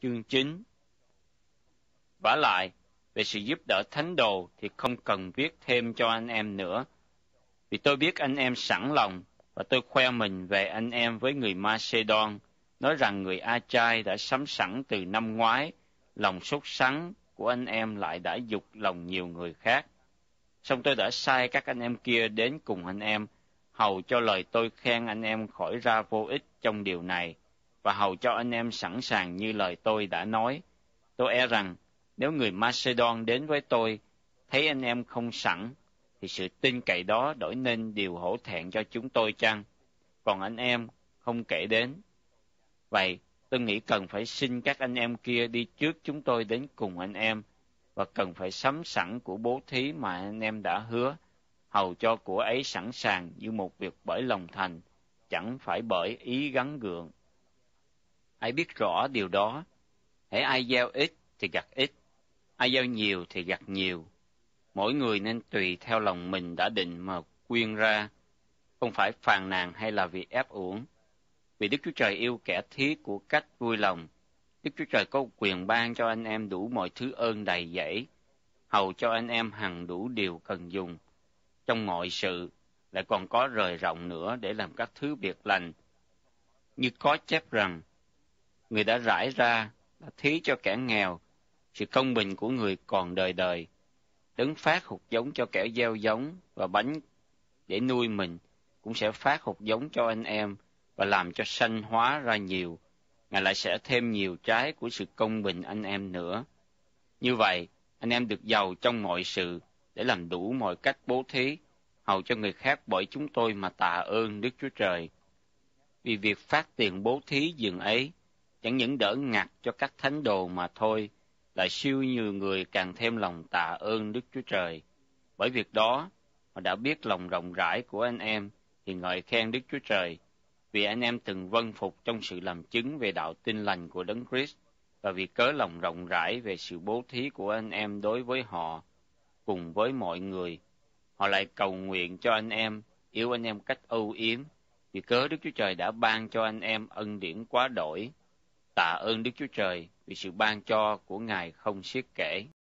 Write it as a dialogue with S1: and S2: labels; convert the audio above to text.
S1: chương 9. Vả lại, về sự giúp đỡ thánh đồ thì không cần viết thêm cho anh em nữa, vì tôi biết anh em sẵn lòng, và tôi khoe mình về anh em với người Macedon, nói rằng người A-chai đã sắm sẵn từ năm ngoái, lòng sốt sắng của anh em lại đã dục lòng nhiều người khác. Song tôi đã sai các anh em kia đến cùng anh em, hầu cho lời tôi khen anh em khỏi ra vô ích trong điều này, và hầu cho anh em sẵn sàng như lời tôi đã nói. Tôi e rằng, nếu người Macedon đến với tôi, thấy anh em không sẵn, thì sự tin cậy đó đổi nên điều hổ thẹn cho chúng tôi chăng? Còn anh em không kể đến. Vậy, tôi nghĩ cần phải xin các anh em kia đi trước chúng tôi đến cùng anh em, và cần phải sắm sẵn của bố thí mà anh em đã hứa, hầu cho của ấy sẵn sàng như một việc bởi lòng thành, chẳng phải bởi ý gắng gượng. Hãy biết rõ điều đó, hễ ai gieo ít thì gặt ít, ai gieo nhiều thì gặt nhiều. Mỗi người nên tùy theo lòng mình đã định mà quyên ra, không phải phàn nàn hay là vì ép uổng. Vì Đức Chúa Trời yêu kẻ thí của cách vui lòng. Đức Chúa Trời có quyền ban cho anh em đủ mọi thứ ơn đầy dẫy, hầu cho anh em hằng đủ điều cần dùng. Trong mọi sự, lại còn có rời rộng nữa để làm các thứ việc lành. Như có chép rằng, người đã rải ra, đã thí cho kẻ nghèo, sự công bình của người còn đời đời. Đấng phát hột giống cho kẻ gieo giống và bánh để nuôi mình, cũng sẽ phát hột giống cho anh em và làm cho sanh hóa ra nhiều. Ngài lại sẽ thêm nhiều trái của sự công bình anh em nữa. Như vậy, anh em được giàu trong mọi sự để làm đủ mọi cách bố thí, hầu cho người khác bởi chúng tôi mà tạ ơn Đức Chúa Trời. Vì việc phát tiền bố thí dường ấy, chẳng những đỡ ngặt cho các thánh đồ mà thôi, lại siêu nhiều người càng thêm lòng tạ ơn Đức Chúa Trời. Bởi việc đó, họ đã biết lòng rộng rãi của anh em, thì ngợi khen Đức Chúa Trời, vì anh em từng vâng phục trong sự làm chứng về đạo tin lành của Đấng Christ, và vì cớ lòng rộng rãi về sự bố thí của anh em đối với họ, cùng với mọi người. Họ lại cầu nguyện cho anh em, yêu anh em cách âu yếm, vì cớ Đức Chúa Trời đã ban cho anh em ân điển quá đổi. Tạ ơn Đức Chúa Trời vì sự ban cho của Ngài không xiết kể.